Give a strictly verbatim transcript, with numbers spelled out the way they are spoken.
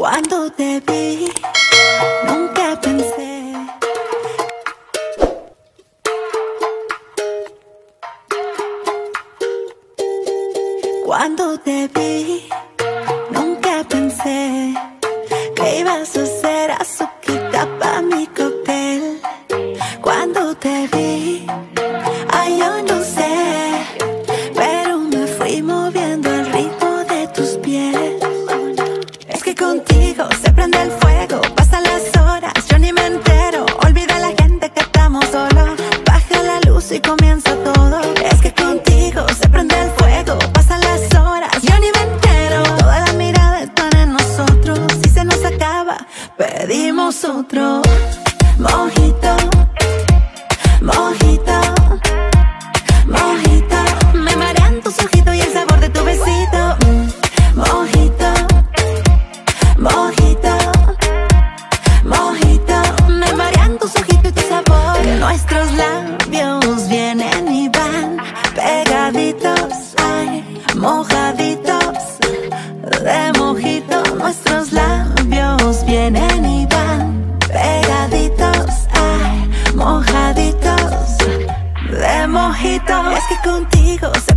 Cuando te vi, nunca pensé Cuando te vi, nunca pensé que ibas a ser azuquita pa' mi cóctel. Cuando te vi, ay, yo no sé, pero me fui moviendo al ritmo de tus pies. Es que contigo se prende el fuego, pasan las horas, yo ni me entero. Olvida la gente que estamos solos, baja la luz y comienza todo. Es que contigo se prende el fuego, pasan las horas, yo ni me entero. Todas las miradas están en nosotros, si se nos acaba, pedimos otro. Mojito, mojito, mojito, me marean tus ojitos y el sabor de tu besito. Mojito, mojito, mojito, me marean tus ojitos y tu sabor. Nuestros labios vienen y van pegaditos, ay, mojaditos de mojito. Nuestros labios vienen y van pegaditos, ay, mojaditos de mojito. Es que contigo se